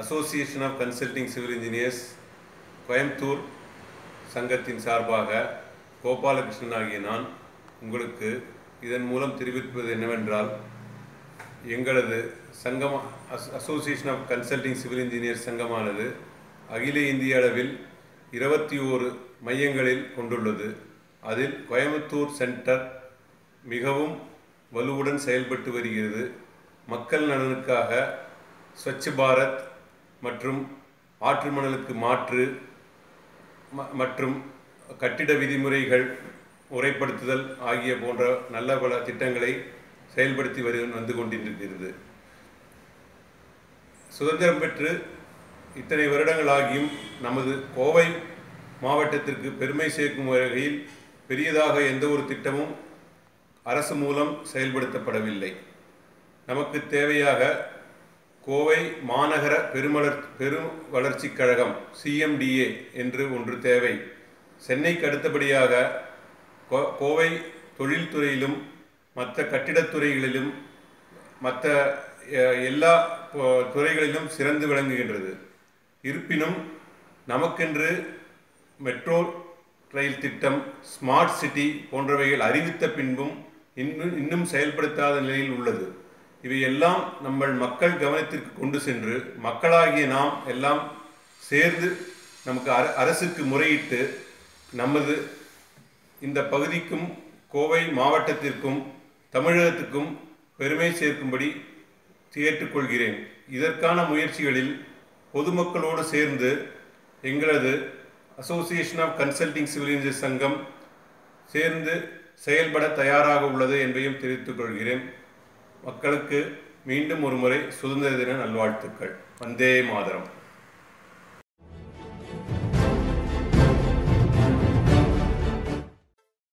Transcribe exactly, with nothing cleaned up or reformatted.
Association of consulting civil engineers Coimbatore சங்கத்தின் சார்பாக கோபாலகிருஷ்ணன் ஆகிய நான் உங்களுக்கு இதன் மூலம் தெரிவிப்பது என்னவென்றால், எங்களது சங்கம் association of consulting civil engineers சங்கமானது அகில இந்திய அளவில் இருபத்தி ஓரு மையங்களில் கொண்டுள்ளது. அதில் கோயம்புத்தூர் சென்டர் மிகவும் வலுவுடன் செயல்பட்டு வருகிறது. மக்கள் நலனுக்காக ஸ்வச் பாரத் மற்றும் ஆற்று மணலுக்கு மாற்று மற்றும் கட்டிட விதிமுறைகள் முறைப்படுத்துதல் ஆகிய போன்ற நல்ல பல திட்டங்களை செயல்படுத்தி வரு வந்து கொண்டிருக்கிறது. சுதந்திரம் பெற்று இத்தனை வருடங்களாகியும் நமது கோவை மாவட்டத்திற்கு பெருமை சேர்க்கும் வகையில் பெரியதாக எந்த ஒரு திட்டமும் அரசு மூலம் செயல்படுத்தப்படவில்லை. நமக்கு தேவையாக கோவை மாநகர பெருமலர் பெரும் வளர்ச்சி கழகம் சிஎம்டிஏ என்று ஒன்று தேவை. சென்னைக்கு அடுத்தபடியாக கோவை தொழில்துறையிலும் மற்ற கட்டிடத்துறைகளிலும் மற்ற எல்லா துறைகளிலும் சிறந்து விளங்குகின்றது. இருப்பினும் நமக்கென்று மெட்ரோ ரயில் திட்டம், ஸ்மார்ட் சிட்டி போன்றவைகள் அறிவித்த பின்பும் இன்னும் இன்னும் செயல்படுத்தாத நிலையில் உள்ளது. இவையெல்லாம் நம்ம மக்கள் கவனத்திற்கு கொண்டு சென்று மக்களாகிய நாம் எல்லாம் சேர்ந்து நமக்கு அரசுக்கு முறையிட்டு நமது இந்த பகுதிக்கும் கோவை மாவட்டத்திற்கும் தமிழகத்துக்கும் பெருமை சேர்க்கும்படி கேட்டுக்கொள்கிறேன். இதற்கான முயற்சிகளில் பொதுமக்களோடு சேர்ந்து எங்களது association of consulting civil engineers சங்கம் சேர்ந்து செயல்பட தயாராக உள்ளது என்பதையும் தெரிவித்துக் கொள்கிறேன். மக்களுக்கு மீண்டும் ஒரு முறை சுதந்திர தின நல்வாழ்த்துக்கள். வந்தே மாதரம்.